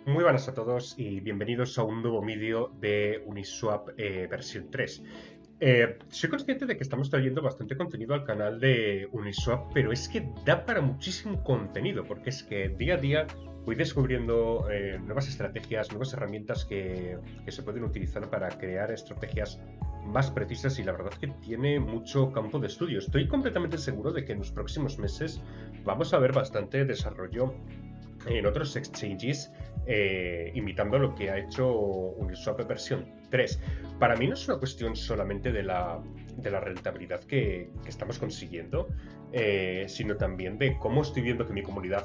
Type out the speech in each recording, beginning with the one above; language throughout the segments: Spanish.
Muy buenas a todos y bienvenidos a un nuevo vídeo de Uniswap versión 3. Soy consciente de que estamos trayendo bastante contenido al canal de Uniswap, pero es que da para muchísimo contenido, porque es que día a día voy descubriendo nuevas estrategias, nuevas herramientas que se pueden utilizar para crear estrategias más precisas y la verdad que tiene mucho campo de estudio. Estoy completamente seguro de que en los próximos meses vamos a ver bastante desarrollo en otros exchanges, imitando lo que ha hecho Uniswap versión 3. Para mí no es una cuestión solamente de la rentabilidad que estamos consiguiendo, sino también de cómo estoy viendo que mi comunidad,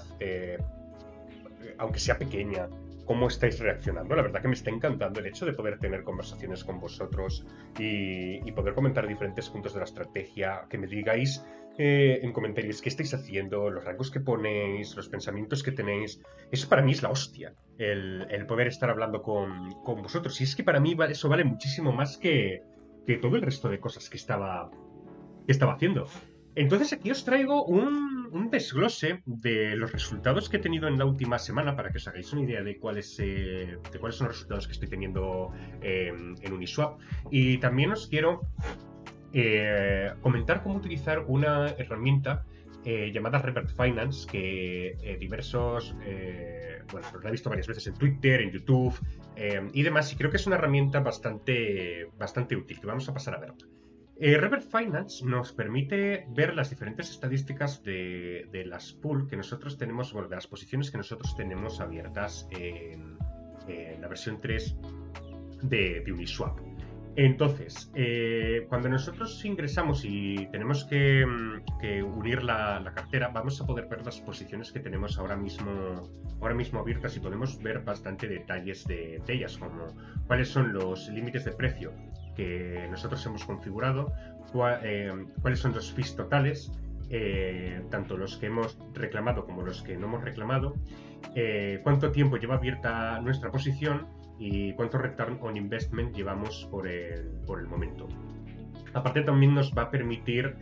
aunque sea pequeña, cómo estáis reaccionando. La verdad que me está encantando el hecho de poder tener conversaciones con vosotros y poder comentar diferentes puntos de la estrategia, que me digáis en comentarios qué estáis haciendo, los rangos que ponéis, los pensamientos que tenéis. Eso para mí es la hostia, el poder estar hablando con vosotros. Y es que para mí eso vale muchísimo más que todo el resto de cosas que estaba haciendo. Entonces aquí os traigo un desglose de los resultados que he tenido en la última semana para que os hagáis una idea de cuáles son los resultados que estoy teniendo en Uniswap. Y también os quiero comentar cómo utilizar una herramienta llamada Revert Finance, que bueno, la he visto varias veces en Twitter, en YouTube y demás, y creo que es una herramienta bastante útil, que vamos a pasar a ver. Revert Finance nos permite ver las diferentes estadísticas de las pool que nosotros tenemos, bueno, de las posiciones que nosotros tenemos abiertas en la versión 3 de Uniswap. Entonces, cuando nosotros ingresamos y tenemos que unir la cartera, vamos a poder ver las posiciones que tenemos ahora mismo abiertas y podemos ver bastante detalles de ellas, como cuáles son los límites de precio que nosotros hemos configurado, cuáles son los fees totales, tanto los que hemos reclamado como los que no hemos reclamado, cuánto tiempo lleva abierta nuestra posición y cuánto return on investment llevamos por el momento. Aparte también nos va a permitir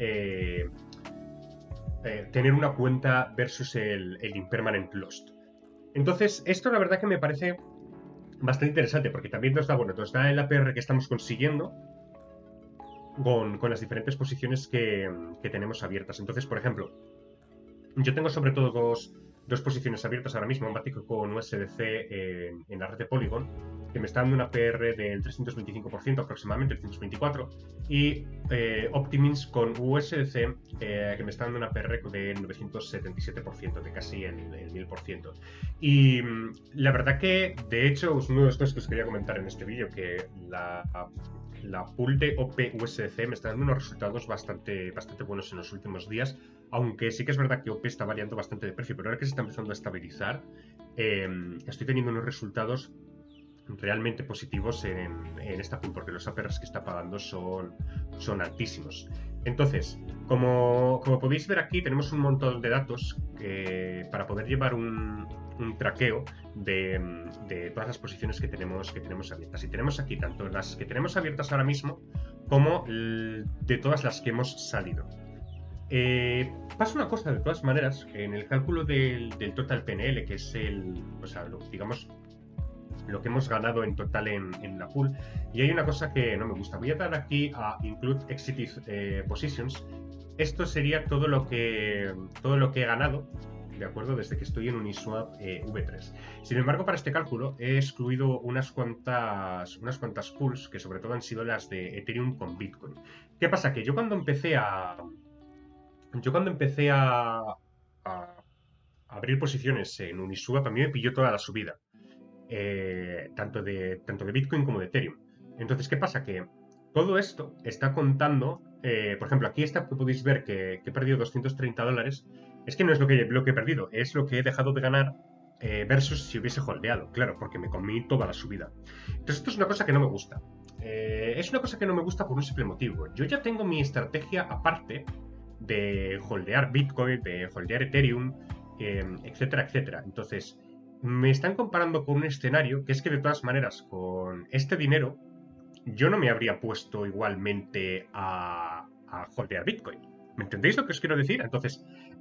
tener una cuenta versus el impermanent lost. Entonces, esto la verdad que me parece bastante interesante porque también nos da el APR que estamos consiguiendo con las diferentes posiciones que tenemos abiertas. Entonces, por ejemplo, yo tengo sobre todo dos posiciones abiertas ahora mismo, Matic con USDC en la red de Polygon, que me está dando una PR del 325% aproximadamente, 324%, y Optimins con USDC, que me está dando una PR del 977%, de casi el 1000%. Y la verdad que, de hecho, es uno de los cosas que os quería comentar en este vídeo, que la pool de OP USDC me está dando unos resultados bastante buenos en los últimos días, aunque sí que es verdad que OP está variando bastante de precio, pero ahora que se está empezando a estabilizar, estoy teniendo unos resultados realmente positivos en esta pool, porque los APRs que está pagando son altísimos. Entonces, como podéis ver aquí, tenemos un montón de datos para poder llevar un traqueo de todas las posiciones que tenemos abiertas. Y tenemos aquí tanto las que tenemos abiertas ahora mismo como de todas las que hemos salido. Pasa una cosa, de todas maneras, en el cálculo del total PNL, que es digamos, lo que hemos ganado en total en la pool, y hay una cosa que no me gusta. Voy a dar aquí a Include Exited Positions. Esto sería todo lo que he ganado, ¿de acuerdo? Desde que estoy en Uniswap V3. Sin embargo, para este cálculo he excluido unas cuantas pools, que sobre todo han sido las de Ethereum con Bitcoin. ¿Qué pasa? Que yo cuando empecé a abrir posiciones en Uniswap, a mí me pilló toda la subida, tanto de Bitcoin como de Ethereum. Entonces, ¿qué pasa? Que todo esto está contando, por ejemplo, aquí podéis ver que he perdido $230. Es que no es lo que he perdido, es lo que he dejado de ganar versus si hubiese holdeado, claro, porque me comí toda la subida. Entonces, esto es una cosa que no me gusta. Es una cosa que no me gusta por un simple motivo. Yo ya tengo mi estrategia aparte de holdear Bitcoin, de holdear Ethereum, etcétera, etcétera. Entonces, me están comparando con un escenario que es que de todas maneras, con este dinero, yo no me habría puesto igualmente a holdear Bitcoin. ¿Me entendéis lo que os quiero decir? Entonces,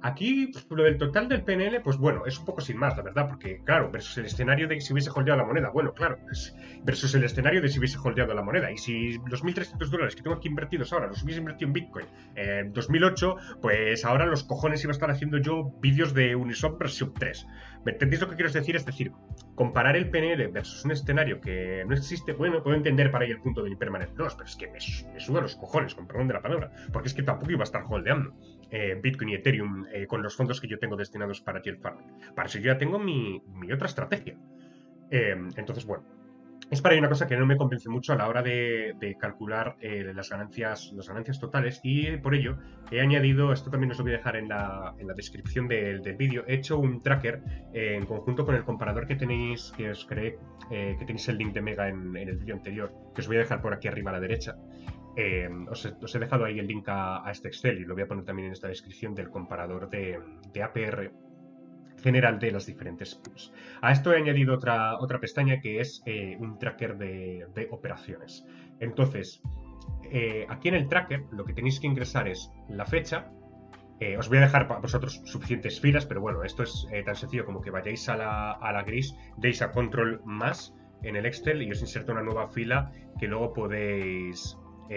Aquí, lo del total del PNL, pues bueno, es un poco sin más, la verdad, porque claro, versus el escenario de si hubiese holdeado la moneda, bueno, claro, versus el escenario de si hubiese holdeado la moneda. Y si los $1.300 que tengo aquí invertidos ahora los hubiese invertido en Bitcoin en 2008, pues ahora los cojones iba a estar haciendo yo vídeos de Uniswap versión 3. ¿Me entendéis lo que quiero decir? Es decir, comparar el PNL versus un escenario que no existe, bueno, puedo entender para ahí el punto del impermanent loss, pero es que me suda los cojones, con perdón de la palabra, porque es que tampoco iba a estar holdeando Bitcoin y Ethereum con los fondos que yo tengo destinados para yield farming. Para eso yo ya tengo mi otra estrategia. Entonces, bueno, es para ahí una cosa que no me convence mucho a la hora de calcular las ganancias totales, y por ello he añadido, esto también os lo voy a dejar en la descripción del vídeo, he hecho un tracker en conjunto con el comparador que tenéis, que os creé, que tenéis el link de Mega en el vídeo anterior, que os voy a dejar por aquí arriba a la derecha. Os he dejado ahí el link a este Excel y lo voy a poner también en esta descripción del comparador de APR general de las diferentes pools. A esto he añadido otra pestaña que es un tracker de operaciones. Entonces, aquí en el tracker lo que tenéis que ingresar es la fecha. Os voy a dejar para vosotros suficientes filas, pero bueno, esto es tan sencillo como que vayáis a la gris, deis a control más en el Excel y os inserta una nueva fila que luego podéis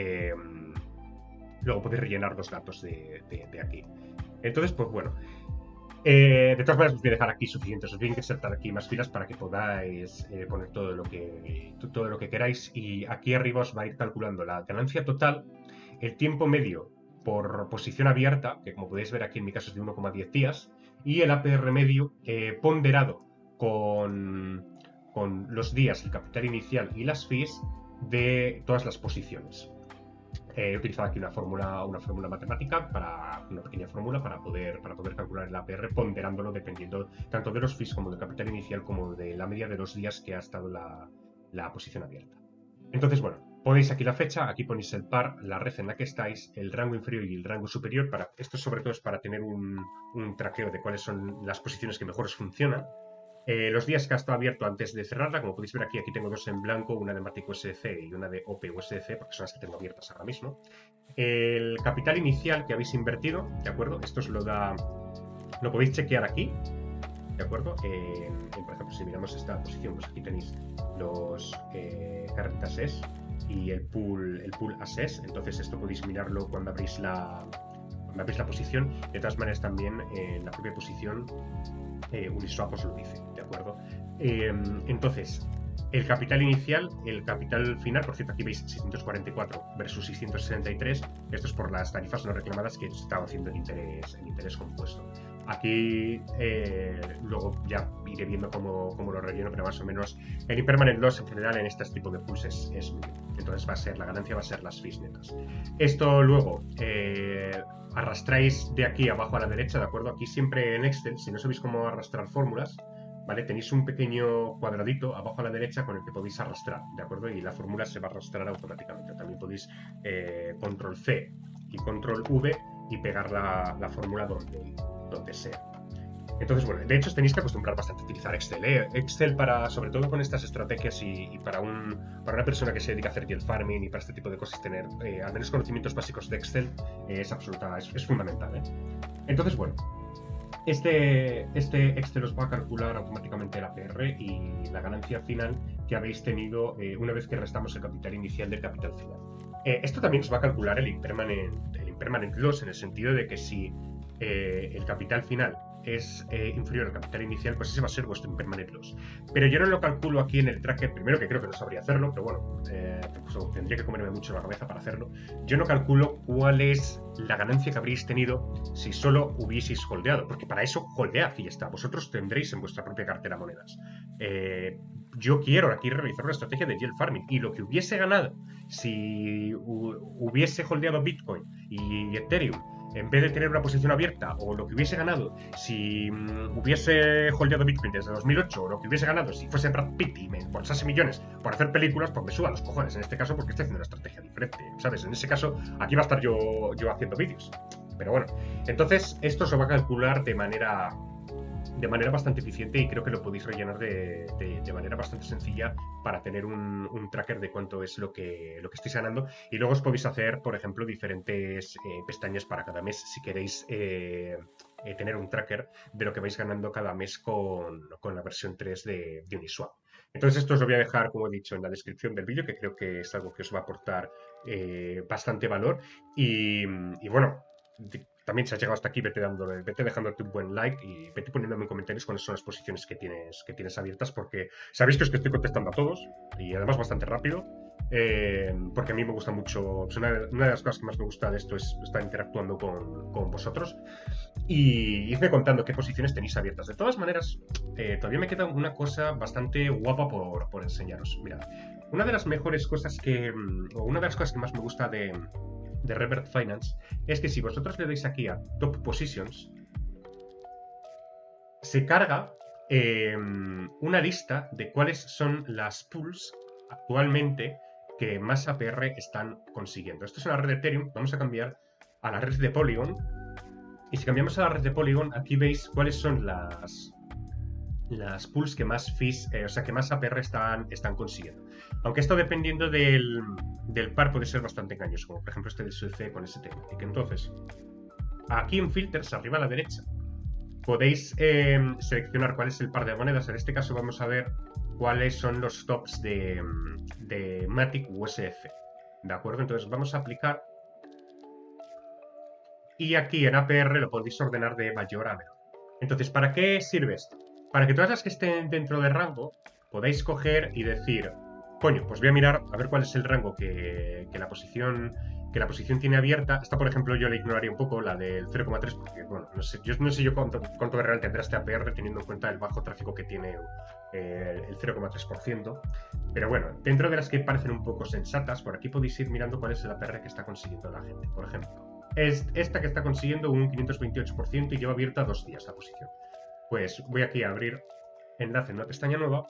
rellenar los datos de aquí. Entonces, pues bueno, de todas maneras os voy a dejar aquí suficientes, os voy a insertar aquí más filas para que podáis poner todo lo que queráis, y aquí arriba os va a ir calculando la ganancia total, el tiempo medio por posición abierta, que como podéis ver aquí en mi caso es de 1,10 días, y el APR medio ponderado con los días, el capital inicial y las fees de todas las posiciones. He utilizado aquí una fórmula matemática, una pequeña fórmula para poder calcular el APR, ponderándolo dependiendo tanto de los fees como del capital inicial como de la media de los días que ha estado la posición abierta. Entonces, bueno, ponéis aquí la fecha, aquí ponéis el par, la red en la que estáis, el rango inferior y el rango superior. Esto sobre todo es para tener un traqueo de cuáles son las posiciones que mejor os funcionan. Los días que ha estado abierto antes de cerrarla, como podéis ver aquí tengo dos en blanco, una de Matic USDC y una de OP USDC, porque son las que tengo abiertas ahora mismo. El capital inicial que habéis invertido, ¿de acuerdo? Esto os lo podéis chequear aquí, ¿de acuerdo? Por ejemplo, si miramos esta posición, pues aquí tenéis los current assets y el pool assets. Entonces esto podéis mirarlo cuando abrís la posición. De todas maneras, también en la propia posición Uniswap os lo dice, ¿de acuerdo? Entonces, el capital inicial, el capital final, por cierto, aquí veis 644 versus 663. Esto es por las tarifas no reclamadas que se estaba haciendo en interés compuesto. Aquí luego ya iré viendo cómo lo relleno, pero más o menos el impermanent loss en general en este tipo de pools es mínimo. Entonces la ganancia va a ser las fees netas. Esto luego arrastráis de aquí abajo a la derecha, ¿de acuerdo? Aquí siempre en Excel, si no sabéis cómo arrastrar fórmulas, ¿vale? Tenéis un pequeño cuadradito abajo a la derecha con el que podéis arrastrar, ¿de acuerdo? Y la fórmula se va a arrastrar automáticamente. También podéis control C y control V y pegar la fórmula donde sea. Entonces, bueno, de hecho os tenéis que acostumbrar bastante a utilizar Excel. Excel sobre todo con estas estrategias y para una persona que se dedica a hacer yield farming y para este tipo de cosas, tener al menos conocimientos básicos de Excel es fundamental. Entonces, bueno, este Excel os va a calcular automáticamente el APR y la ganancia final que habéis tenido una vez que restamos el capital inicial del capital final. Esto también os va a calcular el impermanent loss, en el sentido de que si el capital final es inferior al capital inicial, pues ese va a ser vuestro impermanent loss. Pero yo no lo calculo aquí en el tracker, primero que creo que no sabría hacerlo, pero bueno, pues tendría que comerme mucho la cabeza para hacerlo. Yo no calculo cuál es la ganancia que habréis tenido si solo hubieseis holdeado, porque para eso holdead y ya está. Vosotros tendréis en vuestra propia cartera monedas. Yo quiero aquí realizar una estrategia de yield farming, y lo que hubiese ganado si hubiese holdeado Bitcoin y Ethereum en vez de tener una posición abierta, o lo que hubiese ganado si hubiese holdeado Bitcoin desde 2008, o lo que hubiese ganado si fuese Brad Pitt y me embolsase millones por hacer películas, pues me suba los cojones en este caso, porque estoy haciendo una estrategia diferente, ¿sabes? En ese caso, aquí va a estar yo haciendo vídeos. Pero bueno, entonces esto se va a calcular de manera bastante eficiente, y creo que lo podéis rellenar de manera bastante sencilla para tener un tracker de cuánto es lo que estáis ganando. Y luego os podéis hacer, por ejemplo, diferentes pestañas para cada mes si queréis tener un tracker de lo que vais ganando cada mes con la versión 3 de Uniswap. Entonces esto os lo voy a dejar, como he dicho, en la descripción del vídeo, que creo que es algo que os va a aportar bastante valor. Y bueno, también si has llegado hasta aquí, vete dejándote un buen like y vete poniéndome en comentarios cuáles son las posiciones que tienes abiertas, porque sabéis que os estoy contestando a todos y además bastante rápido. Porque a mí me gusta mucho, pues una de las cosas que más me gusta de esto es estar interactuando con vosotros y irme contando qué posiciones tenéis abiertas. De todas maneras, todavía me queda una cosa bastante guapa por enseñaros. Mirad, una de las mejores cosas o una de las cosas que más me gusta de Revert Finance es que si vosotros le dais aquí a Top Positions, se carga una lista de cuáles son las pools actualmente que más APR están consiguiendo. Esto es una red de Ethereum. Vamos a cambiar a la red de Polygon. Y si cambiamos a la red de Polygon, aquí veis cuáles son las pools que más fees, o sea, que más APR están consiguiendo. Aunque esto dependiendo del par puede ser bastante engañoso, como por ejemplo este de SUC con ese Thematic. Entonces, aquí en Filters, arriba a la derecha, podéis seleccionar cuál es el par de monedas. En este caso vamos a ver cuáles son los tops de Matic USF. ¿De acuerdo? Entonces vamos a aplicar. Y aquí en APR lo podéis ordenar de mayor a menor. Entonces, ¿para qué sirve esto? Para que todas las que estén dentro del rango podáis coger y decir, coño, pues voy a mirar a ver cuál es el rango que la posición tiene abierta. Esta, por ejemplo, yo le ignoraría un poco, la del 0,3, porque, bueno, no sé yo cuánto de real tendrá este APR teniendo en cuenta el bajo tráfico que tiene el 0,3%. Pero bueno, dentro de las que parecen un poco sensatas, por aquí podéis ir mirando cuál es el APR que está consiguiendo la gente. Por ejemplo, es esta que está consiguiendo un 528% y lleva abierta 2 días la posición. Pues voy aquí a abrir enlace en una pestaña nueva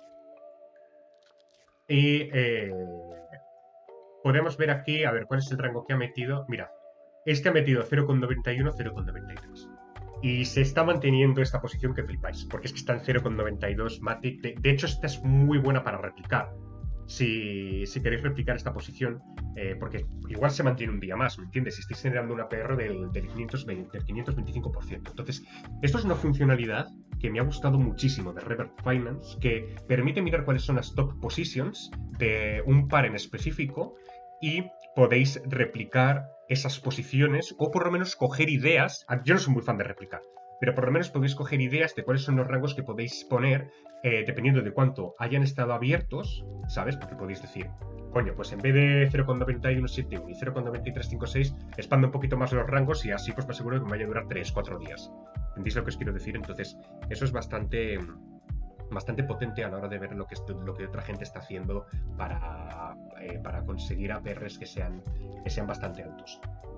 y podemos ver aquí, a ver cuál es el rango que ha metido. Mira, este ha metido 0,91, 0,93. Y se está manteniendo esta posición que flipáis, porque es que está en 0,92 Matic. De hecho, esta es muy buena para replicar. Si queréis replicar esta posición, porque igual se mantiene un día más, ¿me entiendes? Si estáis generando una APR del 525%. Entonces, esto es una funcionalidad que me ha gustado muchísimo de Revert Finance, que permite mirar cuáles son las top positions de un par en específico y podéis replicar esas posiciones o por lo menos coger ideas. Yo no soy muy fan de replicar, pero por lo menos podéis coger ideas de cuáles son los rangos que podéis poner dependiendo de cuánto hayan estado abiertos, ¿sabes? Porque podéis decir, coño, pues en vez de 0,9171 y 0,9356, expando un poquito más los rangos y así pues me aseguro que me vaya a durar 3-4 días. ¿Entendéis lo que os quiero decir? Entonces, eso es bastante potente a la hora de ver lo que otra gente está haciendo para conseguir APRs que sean bastante altos.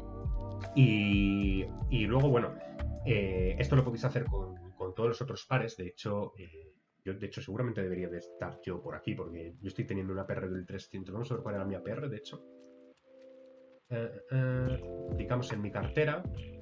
Y luego, bueno, esto lo podéis hacer con todos los otros pares. De hecho, seguramente debería de estar yo por aquí, porque yo estoy teniendo una APR del 300. Vamos a ver cuál era mi APR, de hecho. Clicamos en mi cartera.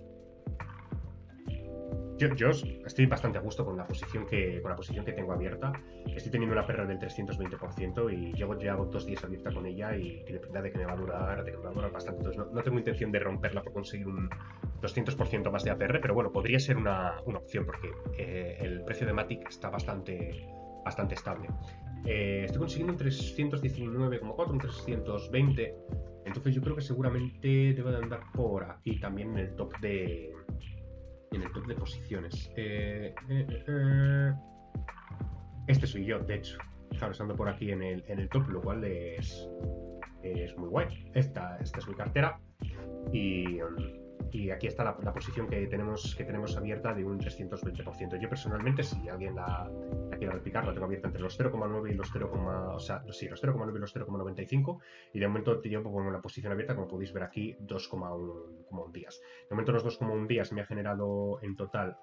Yo estoy bastante a gusto con la posición que tengo abierta. Estoy teniendo una APR del 320% y llevo 2 días abierta con ella y tiene pinta de que me va a durar bastante. Entonces no tengo intención de romperla por conseguir un 200% más de APR, pero bueno, podría ser una opción porque el precio de Matic está bastante estable. Estoy consiguiendo un 319,4, un 320. Entonces yo creo que seguramente debo de andar por aquí también en el top de posiciones. Este soy yo, de hecho. Fijaros, ando por aquí en el top, lo cual es muy guay. Esta es mi cartera. Y aquí está la posición que tenemos abierta de un 320%. Yo personalmente, si alguien la quiere replicar, la tengo abierta entre los 0,9 y los 0,95. Los 0,95. Y de momento llevo con una posición abierta, como podéis ver aquí, 2,1 días. De momento los 2,1 días me ha generado en total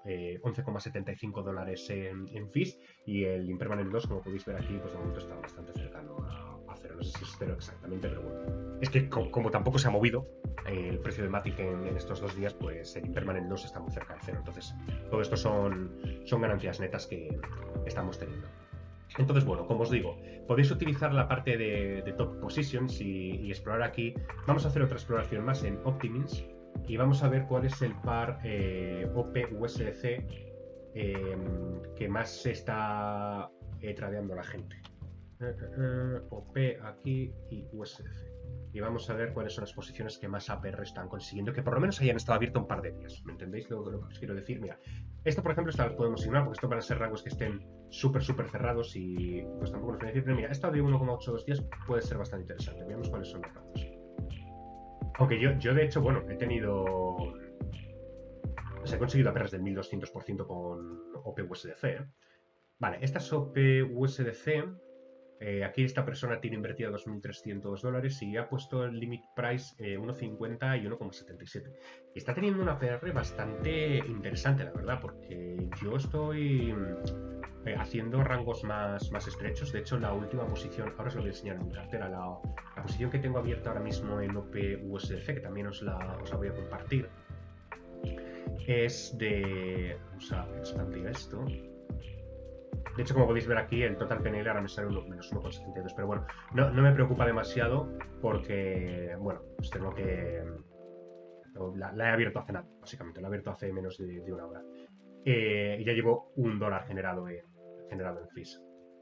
$11,75 en fees. Y el Impermanent 2, como podéis ver aquí, pues de momento está bastante cercano a cero. No sé si es cero exactamente, pero bueno. Es que como tampoco se ha movido el precio de Matic en estos 2 días, pues el Impermanent 2 está muy cerca de cero. Entonces, todo esto son ganancias netas que estamos teniendo. Entonces, bueno, como os digo, podéis utilizar la parte de Top Positions y explorar aquí. Vamos a hacer otra exploración más en Optimins. y vamos a ver cuál es el par OP-USDC que más se está tradeando la gente. OP aquí y USDC. Y vamos a ver cuáles son las posiciones que más APR están consiguiendo, que por lo menos hayan estado abierto un par de días. ¿Me entendéis lo que os quiero decir? Mira, esto por ejemplo, esta las podemos ignorar porque esto van a ser rangos que estén súper cerrados y pues tampoco nos voy a decir, pero mira, esta de 1,82 días puede ser bastante interesante. Veamos cuáles son los rangos. Aunque yo de hecho, bueno, he tenido... O sea, he conseguido APRs del 1200% con OP-USDC. Vale, esta es OP-USDC. Aquí esta persona tiene invertido $2.300 y ha puesto el limit price 1,50 y 1,77. Está teniendo una PR bastante interesante, la verdad, porque yo estoy haciendo rangos más estrechos. De hecho, la última posición, ahora os lo voy a enseñar en mi cartera, la posición que tengo abierta ahora mismo en OP-USDC, que también os la voy a compartir, es de... Vamos a expandir esto. De hecho, como podéis ver aquí, el total PNL ahora me sale menos 1,72. Pero bueno, no me preocupa demasiado porque, bueno, pues tengo que... La he abierto hace nada, básicamente. La he abierto hace menos de una hora. Y ya llevo $1 generado en fees.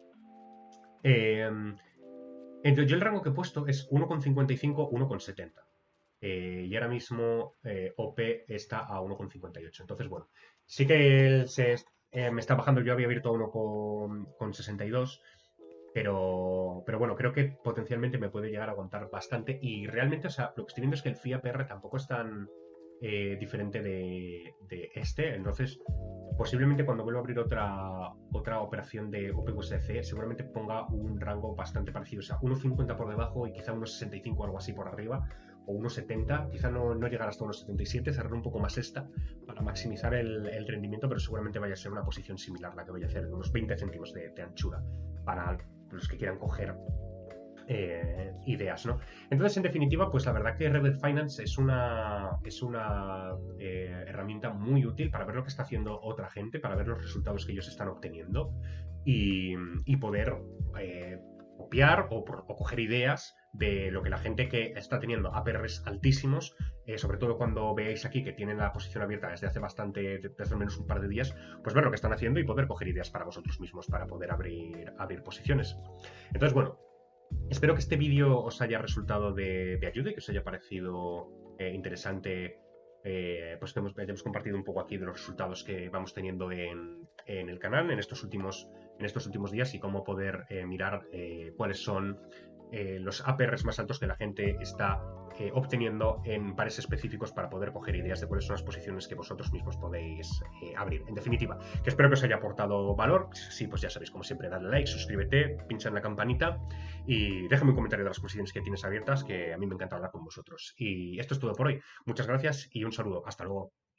Entonces, yo el rango que he puesto es 1,55, 1,70. Y ahora mismo OP está a 1,58. Entonces, bueno, sí que me está bajando. Yo había abierto a 1,62, pero bueno, creo que potencialmente me puede llegar a aguantar bastante. Y realmente, o sea, lo que estoy viendo es que el FIA-PR tampoco es tan diferente de este. Entonces, posiblemente cuando vuelva a abrir otra operación de OPUSDC, seguramente ponga un rango bastante parecido. O sea, 1,50 por debajo y quizá 1,65 o algo así por arriba. O 1,70, quizá no llegar hasta 1,77, cerrar un poco más esta para maximizar el rendimiento, pero seguramente vaya a ser una posición similar la que voy a hacer, de unos 20 céntimos de anchura para los que quieran coger ideas, ¿no? Entonces, en definitiva, pues la verdad que Rebel Finance es una herramienta muy útil para ver lo que está haciendo otra gente, para ver los resultados que ellos están obteniendo y poder copiar o coger ideas de lo que la gente que está teniendo APRs altísimos, sobre todo cuando veáis aquí que tienen la posición abierta desde hace desde al menos un par de días, pues ver lo que están haciendo y poder coger ideas para vosotros mismos para poder abrir posiciones. Entonces, bueno, espero que este vídeo os haya resultado de ayuda y que os haya parecido interesante, pues que hayamos compartido un poco aquí de los resultados que vamos teniendo en el canal en estos últimos días y cómo poder mirar cuáles son los APRs más altos que la gente está obteniendo en pares específicos para poder coger ideas de cuáles son las posiciones que vosotros mismos podéis abrir. En definitiva, que espero que os haya aportado valor. Sí, pues ya sabéis, como siempre, dale like, suscríbete, pincha en la campanita y déjame un comentario de las posiciones que tienes abiertas, que a mí me encanta hablar con vosotros. Y esto es todo por hoy. Muchas gracias y un saludo. Hasta luego.